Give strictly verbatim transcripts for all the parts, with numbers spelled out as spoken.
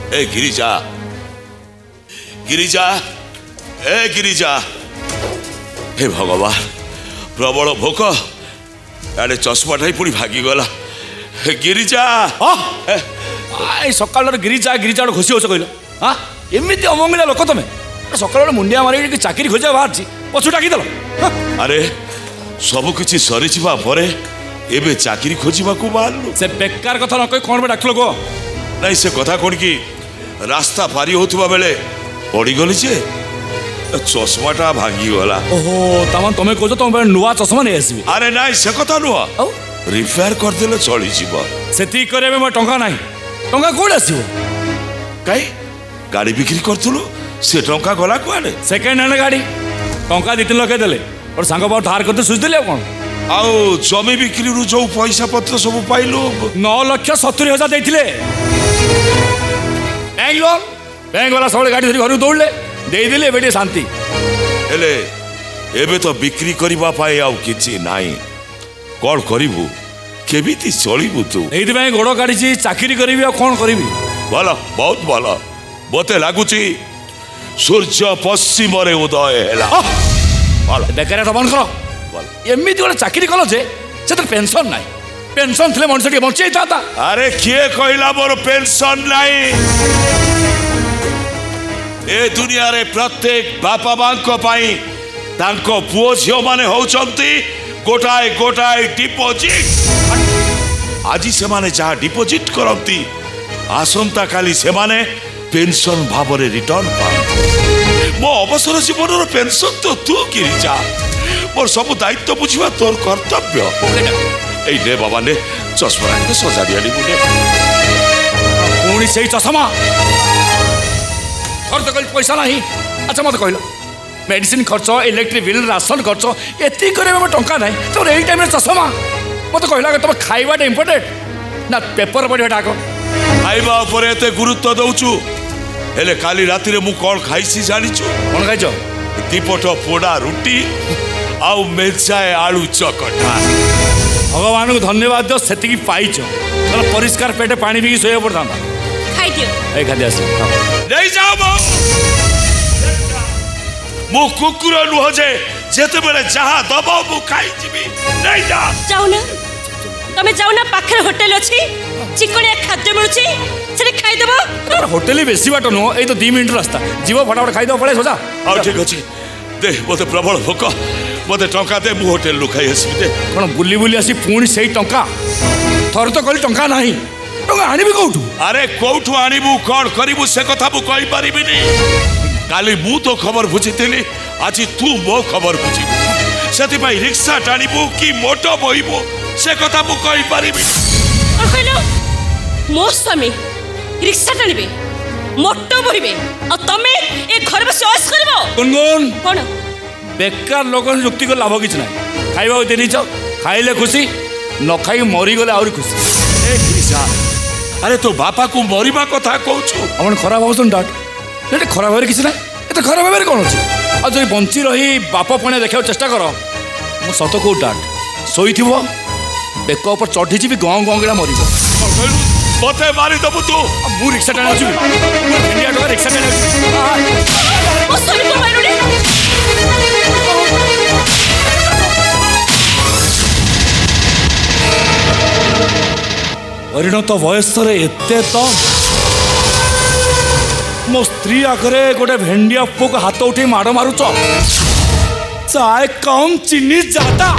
ए गिरिजा गिरिजा ए गिरिजा हे भगवान प्रबल भोक आड़े चश्माटा पुणी भागीगला गिरिजा सकाल गिरिजा गिरिजा घोषी हो कहल हाँ एमती अमंगलिया लोक तुम सकाल मुंडिया मारी चाकरी खोजा बाहर पछु डाकिदेल अरे सबकि सरी एबे चाकरी खोजा बाहर से बेकार कथा न कही कौन पे डाकल कह नहीं से कथा कौन कि रास्ता पारी होता बेले पड़गली जे चश्माटा भांगीगला ओहो तमान तुम कह तुम नुआ चश्मा नहीं आसबि अरे नाई से कथा नुह रिपेयर करदे चली से करे मोर टंका ना टंका कौन आसो कई गाड़ी बिक्री करूँ से टंका गला कुआडे सेकेंड हैंड गाड़ी टंका दी तीन लगे देले और सांग बाबू धार करते सुझीदेली कौन आउ जमी बिक्री रू जो पैसा पत्र सब पाइलु नौ लक्ष सतुरी हजार देते बैंक लोन बैंक वाला सब गाड़ी धरी घर दौड़े देदेली एबे शांति हेले एबे तो बिक्री करबा पाए आउ किछि नाही कौन करू केमिति चलू तू ये गोड़ काढ़ी चाकरी करी कौन करी भल बहुत भल मते लगुच सूर्य पश्चिम उदय है बेकार बंद कर एमती गोटे चाकरी कल जे से पेंशन ना पेंशन थे मनुष्य टे बचे था अरे किए कहला मोर पेंशन नहीं ए दुनिया रे प्रत्येक बापा मांको पाई तांको पुओ झियो माने होचंती गोटाए गोटाए डिपोजिट आज से माने जहाँ डिपोजिट करती आसंता काली से माने पेंशन भाव रे रिटर्न पा मो अवसर जीवन पेंशन तो तू गिरिजा मोर सब दायित्व बुझा तोर कर्तव्य ए ने बाबा ने चश्मा सजाड़ी आनी मुझे पुणी से चश्मा खर्च कर पैसा नहीं अच्छा मत कहल मेडिसिन खर्च इलेक्ट्रिक बिल राशन खर्च एति करे टंका ना तुम यही टाइम चश्मा मत कहला तुम खाइबाटा इम्पोर्टेंट ना पेपर पढ़ा आग खाइबा उपरे एते गुरुत्व दउछु हेले काली राति रे मु कोन खाइसी जानिछु कोन खाइछो दीपट पोड़ा रुटी आउ मेचाए आलू चकटा भगवान को धन्यवाद दो सेति की पाइछो तोर परिष्कार पेटे पानी भी सोया पड़ता खाइ दियो ए खादि आस नहीं जाओ मो मु कुकुर नुह जे जेते बेले जहा दबो मु खाइ जिबी नहीं जा जाऊ ना तमे जाऊ ना पाखरे होटल अछि चिकनिया खाद्य मिलुछि सेरे खाइ देबो होटल बेसी बाट नो ए तो दो मिनिट रास्ता जीव फटाफट खाइ दो पळे सोजा आ ठीक अछि दे मते प्रबल भोक मते टंका दे मु होटल लु खाइ आसी दे कोन बुली बुली आसी पुणी सेही टंका थर तो कहली टंका नाही टंका आनिबी कोठू अरे कोठू आनिबू कोन करिबू से कथा मु कहि परिबिनी काली मु तो खबर बुझितेली आज तू मो खबर बुझिबू सेति भाई रिक्शा टाणीबू कि मोटो बोइबू से कथा मु कहि परिबिनी और कहलो मो स्वामी रिक्शा टाणीबे मोटो बोइबे और तमे ए घर बस ऐश करबो गुनगुन कोन बेकार लोक युक्ति को लाभ किछ ना खाइबा देनी छ खाइले खुशी न खाई मरी गले आउरी खुशी ए गिरिजा अरे तो बापा को मरिबा कथा कहछु हमन खराब होसन डाट एटे खराब होरे किछ ना एते खराब होरे कोन अछि आ जई बंची रही बाप पणे देखा चेष्टा कर मु सत को डाट सोईथिबो बेक ऊपर चढ़ी जी गाँ गाँ गिड़ा मर मते मारी दबु तू मु रिक्शा टाणी अछि इंडिया टका रिक्शा टाणी अछि ओ सोनी को मारुडे परिणत वयस एते तो मो स्त्री आगे गोटे भेंडिया पुक हाथ उठे माड़ मारुच चाय कम चीनी जाता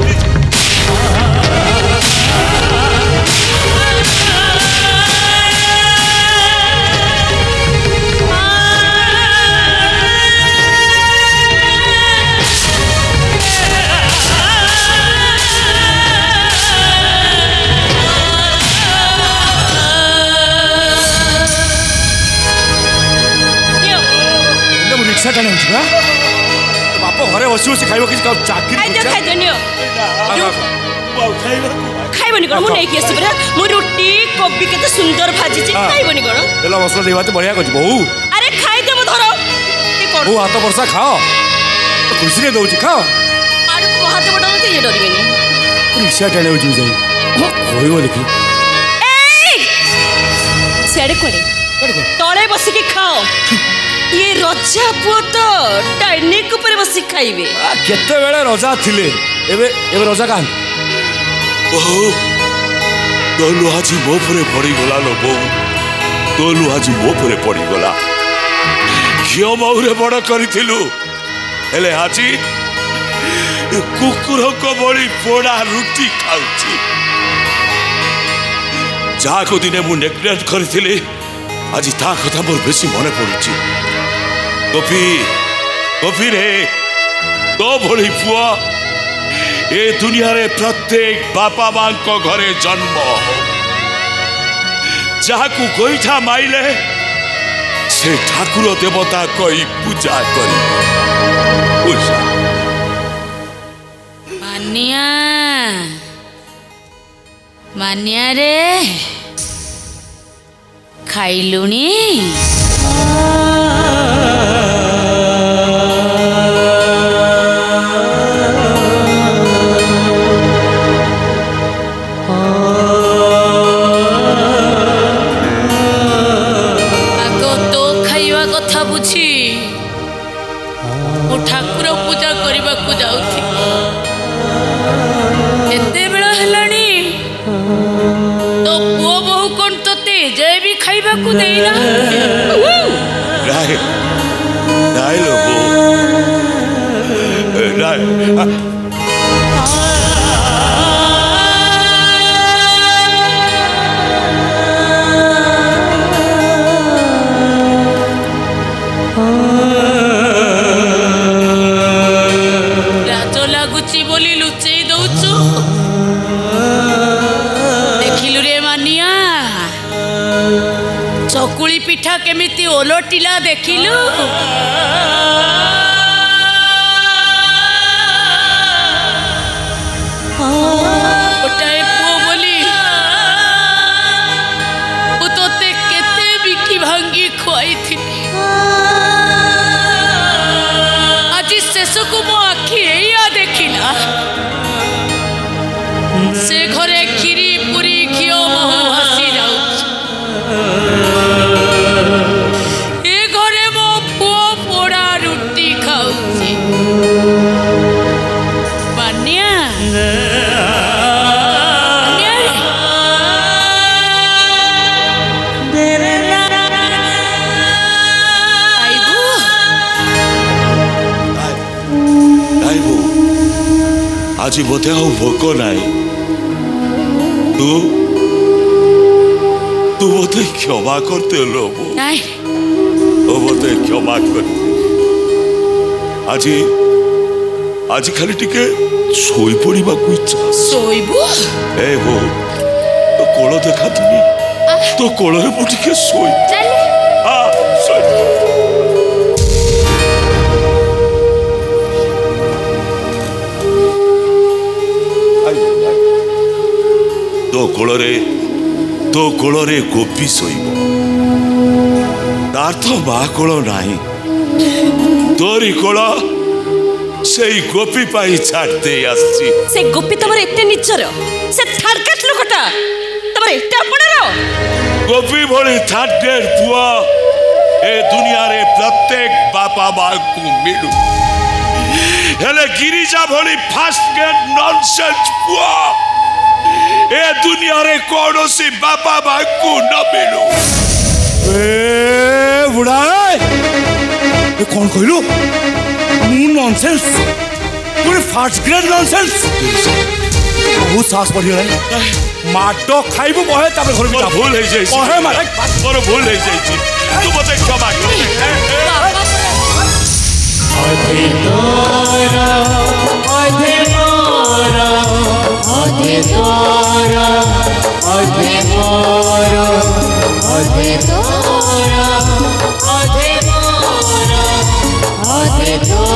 रिक्शा टाणी बाप घरे बस बस खाइब कि चाकरी खाइबनी कोन मु नै कि आसी बरा मु रोटी कोबी केते सुंदर भाजी छी खाइबनी कोन तेला मसला देबाते बढ़िया कछ बहु अरे खाइ देबो धरो ए कोन बहु हाथ वर्षा खाओ तो खुशी रे दउची खाओ आड़ को हाथ बडा ते ये डरिबेनी रिक्शा टाणी होजू जाई होइबो देखि ए सेडे कोडे तले बसिकी खाओ ये रजा पुओ तो डाइनिंग ऊपर बसी खाइबे केते बेले रजा थिले एबे एबे रजा कान बहु तोलू आज मो परे पड़ी गला लो बहु तोलू आज मो परे पड़ी गला घिओ महुरे बड़ करिथिलु हेले आजी कुकुर को बड़ी पोड़ा रुटी खाउची जहा को दिने मु नेग्लेक्ट करिथिली आज ता कथा मोर बेसी मने पड़ुची गोपी गोपी रे तो भली पुआ ए दुनिया रे प्रत्येक बापा मां को घरे जन्म जहा को गोईठा माइले से ठाकुर देवता कोई पूजा करी पूजा मानिया मानिया रे खाइलुनी आगो तो खाइबा कथा बुझी मु ठाकुर पूजा करबा को जाउथि एते बेला हेलानी तो पुओ बहु कोन तते जे भी खाइबा को देइना राय राय लो राय राजो लागुची बोली लुचेई दउछु देखिलु रे मानिया चकुली पिठा केमिति ओलटिला देखिलु गोटाए पुओ बोली मु तोते केते बिकी भांगी खुआई थी आज शेष को मो आखि एया देखिला से घरे खीरी पूरी घिओ महु भासी जाउछ ए घरे मो पुओ पोड़ा रुटी खाउछि मानिया आज बोधे आ भोक नाई तू तू बोधे क्षमा करते लो नहीं ओ बोधे क्षमा कर आज आज खाली टिके सोई पड़िबा को इच्छा सोइबो ए वो तो कोलो देखा तुनी तो कोलो रे मु टिके सोई चल हां सोई तो कोलरे तो कोलरे गोपी सोइब तार तो मा कोल नाही तोरी कोल से गोपी पाई छाड़ते आसी से गोपी तमरे एते निचर से थर्ड क्लास लोकटा तमरे एते अपनार गोपी भली थर्ड ग्रेड पुआ ए दुनिया रे प्रत्येक बापा मां को मिलू हेले गिरिजा भली फर्स्ट ग्रेड नॉनसेंस पुआ ए दुनिया रे कौन सी बापा मां को न मिलू ए बुढ़ा ये कौन कहलु मु नॉनसेंस पूरे फर्स्ट ग्रेड नॉनसेंस बहुत साहस बढ़िया है माटो खाइबो बहे तापर घर में भूल हो जाई बहे मारे मोर भूल हो जाई तू मते क्षमा कर अधे तोरा अधे मोरा अधे तोरा अधे मोरा अधे तोरा अधे मोरा अधे तोरा